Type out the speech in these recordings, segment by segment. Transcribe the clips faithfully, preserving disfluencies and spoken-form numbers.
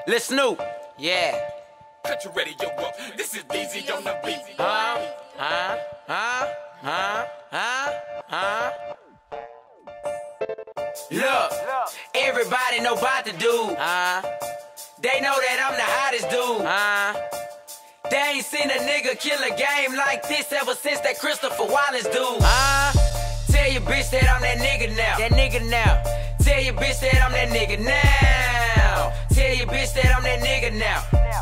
Lil Snoop, yeah. Cut your radio up. This is D Z on the beat. Huh? Huh? Huh? Huh? Huh? Huh? Look, everybody know about the dude. Huh? They know that I'm the hottest dude. Huh? They ain't seen a nigga kill a game like this ever since that Christopher Wallace dude. Huh? Tell your bitch that I'm that nigga now. That nigga now. Tell your bitch that I'm that nigga now. Tell your bitch that I'm that nigga now.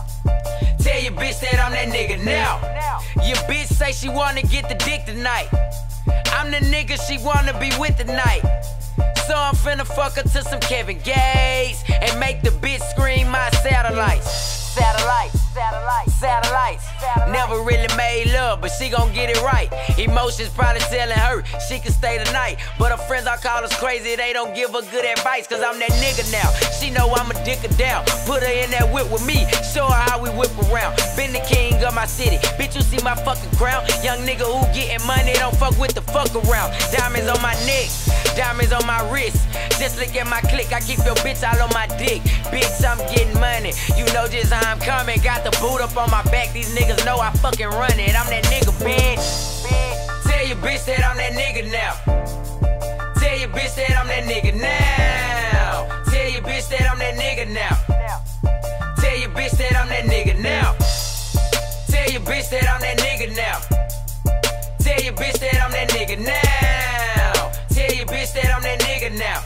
Tell your bitch that I'm that nigga now. Your bitch say she wanna get the dick tonight. I'm the nigga she wanna be with tonight. So I'm finna fuck her to some Kevin Gates and make the bitch scream my satellites. Satellites, satellites, satellites. Never really made love, but she gon' get it right. Emotions probably telling her she can stay tonight, but her friends all call us crazy. They don't give her good advice, cause I'm that nigga now. She know I'm a dick her down. Put her in that whip with me, show her how we whip around. Been the king of my city, bitch, you see my fucking crown. Young nigga who getting money, don't fuck with the fuck around. Diamonds on my neck, diamonds on my wrist. Just look at my click, I keep your bitch all on my dick. Bitch, I'm getting money, you know just how I'm coming. Got the boot up on my back, these niggas know I fucking run it. I'm that nigga, bitch. Tell your bitch that I'm that nigga now. Tell your bitch that I'm that nigga now. Tell your bitch that I'm that nigga now. Tell your bitch that I'm that nigga now. Tell your bitch that I'm that nigga now. Tell your bitch that I'm that nigga now. Tell your bitch that I'm that nigga now.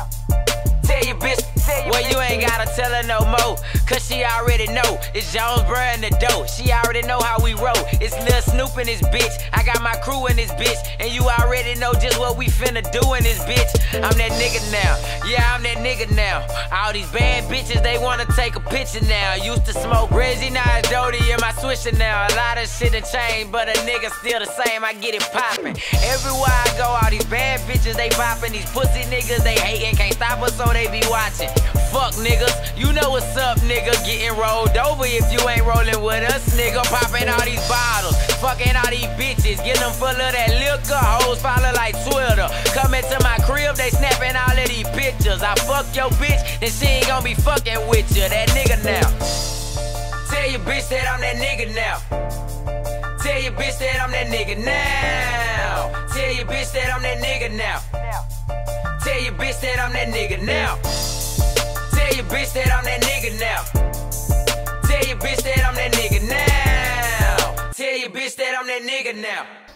Tell your bitch, well, you ain't gotta tell her no more, cause she already know. It's Jonesboro and the dope, she already know how we roll. It's Lil Snoop in this bitch, I got my crew in this bitch, and you already know just what we finna do in this bitch. I'm that nigga now, yeah, I'm that nigga now. All these bad bitches, they wanna take a picture now. Used to smoke Reggie, now it's Jody in my swisher now. A lot of shit done changed, but a nigga still the same, I get it poppin'. Everywhere I go, all these bad bitches, they poppin'. These pussy niggas, they hatin', can't stop us, so they be watching. Fuck niggas, you know what's up, nigga. Getting rolled over if you ain't rolling with us, nigga. Popping all these bottles, fucking all these bitches, getting them full of that liquor. Hoes follow like Twitter. Coming to my crib, they snapping all of these pictures. I fuck your bitch, then she ain't gonna be fucking with you. That nigga now. Tell your bitch that I'm that nigga now. Tell your bitch that I'm that nigga now. Tell your bitch that I'm that nigga now. Tell your bitch that I'm that nigga now. Tell your bitch that I'm that nigga now. Tell your bitch that I'm that nigga now. Tell your bitch that I'm that nigga now.